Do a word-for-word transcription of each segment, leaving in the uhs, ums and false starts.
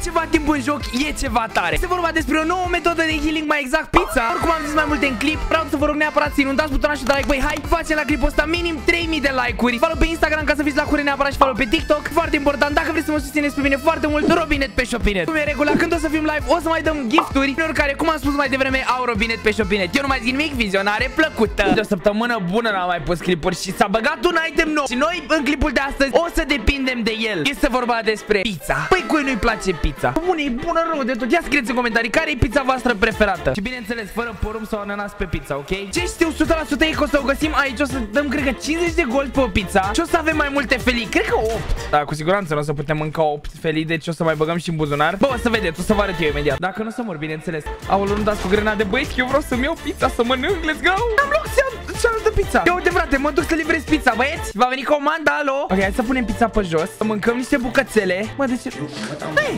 ceva timp în joc, e ceva tare. Este vorba despre o nouă metodă de healing, mai exact pizza. Oricum am zis mai multe în clip, vreau să vă rog neapărat să inundați butonul de like. Băi, hai, facem la clipul ăsta minim trei mii de like-uri. Follow pe Instagram ca să fiți la curent neapărat și follow pe TikTok. Foarte important, dacă vreți să mă susțineți pe mine foarte mult, Robinet pe Shopinet. Cum e regula, când o să fim live, o să mai dăm gifturi care, cum am spus mai devreme, au Robinet pe Shopinet. Eu nu mai zic nimic, vizionare plăcută. De o săptămână bună n-am mai pus clipuri și s-a băgat un item nou. Și noi, în clipul de astăzi, o să depindem de el. Este vorba despre pizza. Păi cui nu-i place pizza? Bune, e bună rău de tot. Ia scrieți în comentarii care e pizza voastră preferată. Și bineînțeles, fără porumb sau ananas pe pizza, ok? Ce știu o sută la sută e că o să o găsim aici. O să dăm, cred că, cincizeci de gold pe o pizza. Și o să avem mai multe felii. Cred că opt. Da, cu siguranță nu o să putem mânca opt felii. Deci o să mai băgăm și în buzunar. Bă, o să vedeți, o să vă arăt eu imediat. Dacă nu să mor, bineînțeles. Aoleu, nu dați cu grenade, băieți, eu vreau să-mi iau pizza, să mănânc, let's go. Am loc să iau cealaltă pizza. Ia uite, frate, mă duc să livrez pizza, băieți. Va veni comanda, alo. Ok, hai să punem pizza pe jos. Să mâncăm niște bucățele. Mă, de ce? Hey!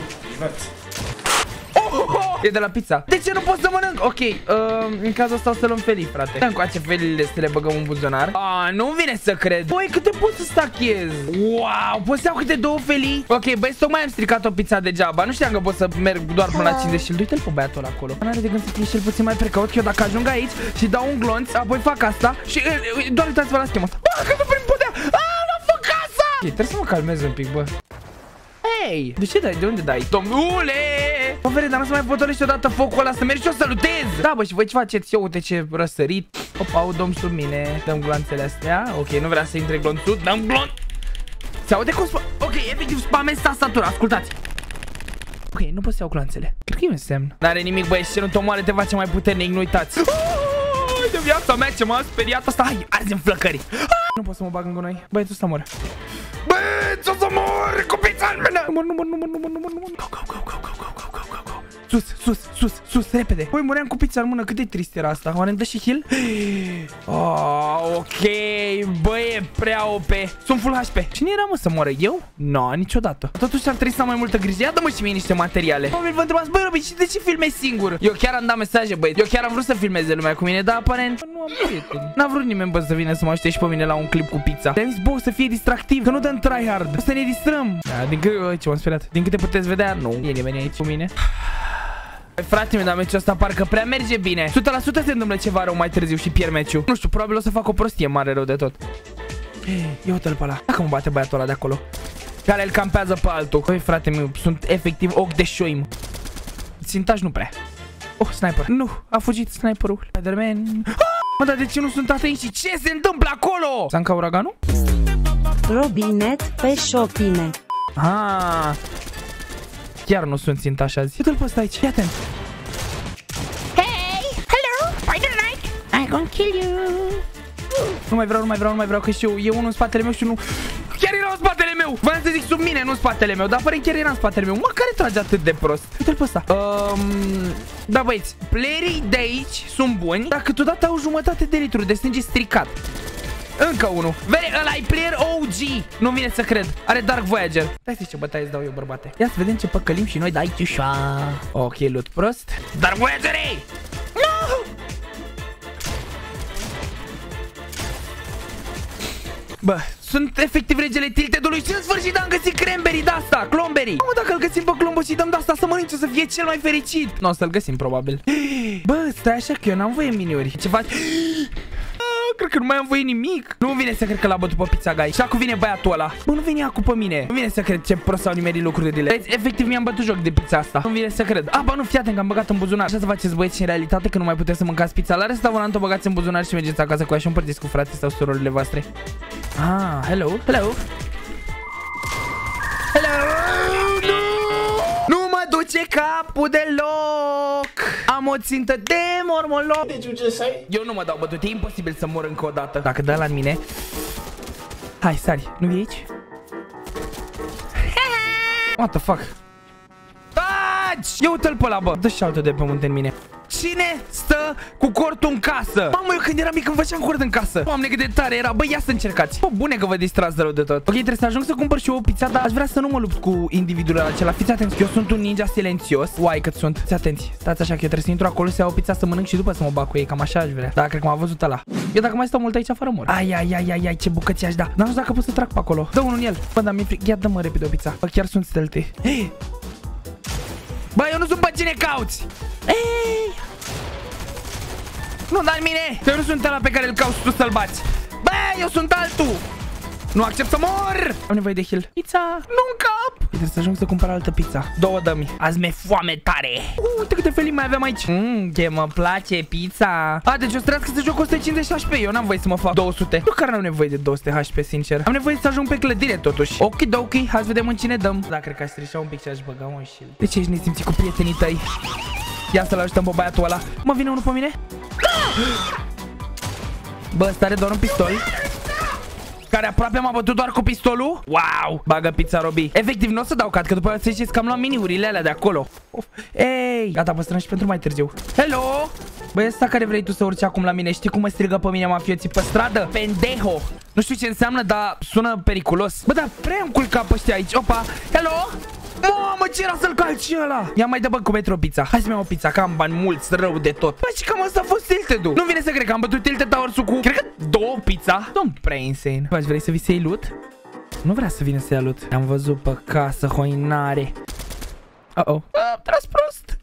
Oh, oh, e de la pizza. De ce nu pot să mănânc? Ok, uh, în cazul ăsta o să luăm felii, frate. Dăm cu ace felile să le băgăm în buzunar. Ah, nu vine să cred. Băi, câte pot să stachez? Wow, pot să iau câte două felii? Ok, băi, tocmai am stricat o pizza degeaba. Nu știam că pot să merg doar până la cincizeci. Uite-l pe băiatul ăla acolo. N-are de gând să fie și el puțin mai precaut. Că eu dacă ajung aici și dau un glonț, apoi fac asta și uh, doar uitați-vă la schema asta. Bă, că nu prin podea. Ah, n-am făcut casa. Ok, trebuie să mă calmez un pic, bă. Hei, de ce dai? De unde dai? Domnule! Bă, vede, dar nu se mai potolește odată focul ăla să mergi și o să lutez! Da, bă, și voi ce faceți? Eu, uite ce răsărit. Opa, au dom sub mine. Dăm gloanțele astea. Ok, nu vrea să intre glonțul. Dăm glonț! Se aude cum spam... Ok, efectiv spamez tastatura, ascultați. Ok, nu pot să iau gloanțele. Cred că e un semn. N-are nimic, băieți, ce nu te omoare te face mai puternic, nu uitați. Oh, de viața mea ce m-a speriat asta. Hai, arzi-mi flăcării. Nu pot să mă bag în gunoi. Băiețul ăsta moare. Băieți, o să mor cu pizza în mână. Nu mor, nu mor, nu mor, nu mor, nu mor, nu mor. Go, go, go, go, go, go, go, go, go. Sus, sus, sus, sus, repede. Băi, muream cu pizza în mână, cât de trist era asta. Oare îmi dă și heal? Oh, ok, băi, e prea O P. Sunt full H P. Cine era, mă, să moară? Eu? No, niciodată. Totuși ar trebui să am mai multă grijă. Ia dă-mă și mie niște materiale. Probabil vă întrebați, băi, Robi, și de ce filmezi singur? Eu chiar am dat mesaje, băi. Eu chiar am vrut să filmeze lumea cu mine, dar aparent nu am prieteni. N-a vrut nimeni, bă, să vină să mă ajute și pe mine la un clip cu pizza. Te-am zis, bă, să fie distractiv, că nu dăm tryhard. O să ne distrăm. Da, din câte, ce m-am speriat. Din câte puteți vedea, nu e nimeni aici cu mine. Frate meu, dar meciul ăsta parcă prea merge bine. o sută la sută se întâmplă ceva rău mai târziu și pierd meciul. Nu știu, probabil o să fac o prostie mare rău de tot. Ia uite-l pe ăla. Dacă mă bate băiatul ăla de acolo, care îl campează pe altul. Băi, frate meu, sunt efectiv ochi de șoim. Țintaj nu prea. Oh, sniper. Nu, a fugit sniperul. Spider-Man. Ah! Mă, dar de ce nu sunt atenți și ce se întâmplă acolo? S-a încă uraganul? Robinet pe Shopinet. Ah. Chiar nu sunt țintaș azi. Uite-l pe ăsta aici, fii atent. Hey, hello, Spider-Knight, I'm gonna kill you. Nu mai vreau, nu mai vreau, nu mai vreau, că și eu, e unul în spatele meu și nu... Chiar era în spatele meu! Vreau să zic sub mine, nu în spatele meu, dar pare chiar era în spatele meu. Mă, care trage atât de prost? Uite-l pe ăsta. Um, da, băieți, playerii de aici sunt buni, dar câteodată au jumătate de litru de sânge stricat. Încă unul. Vede, ăla e player O G. Nu vine să cred. Are Dark Voyager. Stai să ce bătaie îți dau eu, bărbate. Ia să vedem ce păcălim și noi de aici ușa. Ok, loot prost. Dark Voyager, ei! No! Bă, sunt efectiv regele tiltedului și în sfârșit am găsit cranberry de asta, clomberry. Mă, dacă îl găsim pe Clombo și dăm de asta să mănânci, o să fie cel mai fericit. Nu o să-l găsim, probabil. Bă, stai așa că eu n-am voie miniuri. Ce faci? Cred că nu mai am voie nimic. Nu vine să cred că l-a bătut pe pizza guy. Și acum vine băiatul ăla. Bă, nu vine acum pe mine. Nu vine să cred ce prost au nimerit lucrurile. Deci, efectiv mi-am bătut joc de pizza asta. Nu vine să cred. A, bă, nu, fii atent că am băgat în buzunar. Așa să faceți, băieți, în realitate că nu mai puteți să mâncați pizza. La restaurant o băgați în buzunar și mergeți acasă cu ea și împărțiți cu frații sau surorile voastre. Ah, hello, hello. Hello. Nu mă duce capul deloc. Am o țintă de mormoloc. Eu nu mă dau bătut, e imposibil să mor încă o dată. Dacă dă la mine. Hai, sari, nu vii aici? What the fuck? Taci! Ia uite-l pe ăla, bă. Dă și altul de pe munte în mine. Cine stă cu cortul în casă? Mamă, eu când eram mic îmi făceam cort în casă. Doamne, cât de tare era. Băi, ia să încercați. Bă, bune că vă distrați de rău de tot. Ok, trebuie să ajung să cumpăr și eu o pizza, dar aș vrea să nu mă lupt cu individul acela. Fiți atenți, eu sunt un ninja silențios. Uai, cât sunt. Fiți atenți. Stați așa că eu trebuie să intru acolo, să iau o pizza, să mănânc și după să mă bag cu ei. Cam așa aș vrea. Da, cred că m-a văzut ăla. Eu dacă mai stau mult aici afară mor. Ai, ai, ai, ai, ai, ce bucăți aș da. Dar nu știu dacă pot să trag pe acolo. Dă unul în el. Bă, dar mi-e fric. Ia dă-mă repede o pizza. Bă, chiar sunt stealthy. Hey! Bă, eu nu sunt pe cine cauți. Ei! Nu, dar mine! Eu nu sunt ăla pe care îl cauți tu să-l bați. Bă, eu sunt altul! Nu accept să mor! Am nevoie de heal. Pizza! Nu-mi cap! Trebuie să ajung să cumpăr altă pizza. Două dă-mi. Azi mi-e foame tare. Uh, uite câte felii mai avem aici. Mmm, ce mă place pizza. A, deci o să trească să joc o sută cincizeci H P. Eu n-am voie să mă fac două sute. Eu care n-am nevoie de două sute H P, sincer. Am nevoie să ajung pe clădire, totuși. Okidoki, hai să vedem în cine dăm. Da, cred că aș strișa un pic și aș băga un shield. De ce ești nesimți cu prietenii tăi? Ia să-l ajutăm pe băiatul ăla. Mă, vine unul pe mine? Bă, ăsta are doar un pistol care aproape m-a bătut doar cu pistolul. Wow, bagă pizza, Robi. Efectiv, nu o să dau cat, că după aceea să ziceți că am luat miniurile alea de acolo. Of. Ei, gata, păstrăm și pentru mai târziu. Hello! Băi, ăsta care vrei tu să urci acum la mine, știi cum mă strigă pe mine mafioții pe stradă? Pendejo! Nu știu ce înseamnă, dar sună periculos. Bă, dar prea îmi culca pe ăștia aici. Opa, hello! Mamă, ce era să-l calci ăla? Ia mai dă bă cu metro pizza. Hai să-mi iau o pizza, că am bani mulți, rău de tot. Bă, și cam asta a fost Tilted-ul. Nu vine să cred că am bătut Tilted Towers-ul cu, cred că două pizza. Don't prea insane. Bă, vrei să vii să-i loot? Nu vrea să vină să ia loot. Am văzut pe casă, hoinare. Uh-oh. Am tras prost.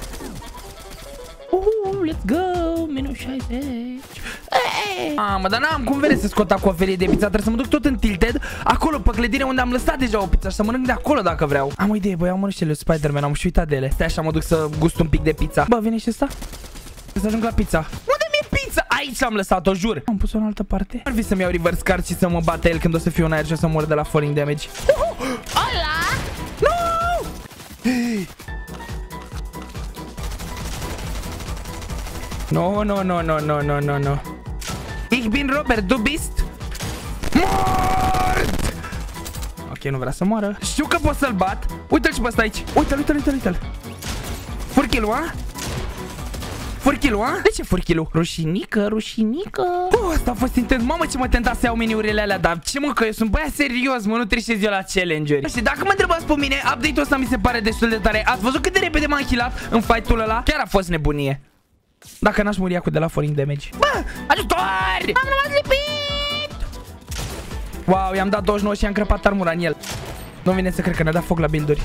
Uh, let's go. Minus șaizeci. Mamă, dar n-am cum vede să scot acoferie de pizza. Trebuie să mă duc tot în Tilted, acolo pe clădire unde am lăsat deja o pizza și să mănânc de acolo dacă vreau. Am o idee, băi, am mănânc Spider-Man, am și uitat de ele. Stai așa, mă duc să gust un pic de pizza. Bă, vine și ăsta? Trebuie să ajung la pizza. Unde mi-e pizza? Aici am lăsat-o, jur. Am pus-o în altă parte. Ar fi să-mi iau reverse card și să mă bată el când o să fiu în aer și o să mor de la falling damage. Hola! No! No, no, no, no, no, no, no, no. Ich bin Robert, du bist mort! Ok, nu vrea să moară. Știu că pot să-l bat. Uite-l și pe ăsta aici. Uite-l, uite-l, uite-l, uite-l. Furchilul, a? Furchilul, a? De ce furchilul? Rușinică, rușinică. Uh, asta a fost intens. Mamă, ce mă tenta să iau meniurile alea. Dar ce mă, că eu sunt băia serios, mă, nu trișez eu la challenge-uri. Și dacă mă întrebați pe mine, update-ul ăsta mi se pare destul de tare. Ați văzut cât de repede m-am healat în fight-ul ăla? Chiar a fost nebunie. Dacă n-aș muri acum de la falling damage. Bă, ajutor! Am rămas lipit! Wow, i-am dat douăzeci și nouă și i-am crăpat armura în el. Nu vine să cred că ne-a dat foc la build-uri.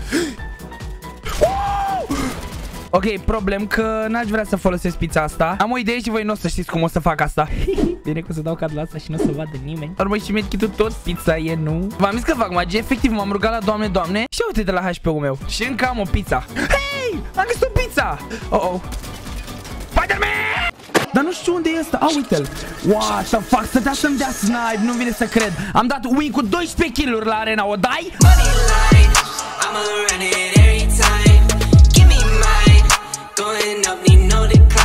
Ok, problem că n-aș vrea să folosesc pizza asta. Am o idee și voi nu o să știți cum o să fac asta. Bine că o să dau cad la asta și nu o să vadă nimeni. Dar mai și medkit-ul tot pizza e, nu? V-am zis că fac magie, efectiv m-am rugat la Doamne, Doamne. Și uite de la H P-ul meu. Și încă am o pizza. Hei, am găsit o pizza. Oh-oh. Spider-Man! Dar nu știu unde e ăsta. Ah, uite-l. What the fuck, stătea să-mi dea snipe, nu vine să cred. Am dat win cu doisprezece kill-uri la arena, o dai? I'ma run it every time. Give me mine. Going up, need no decline.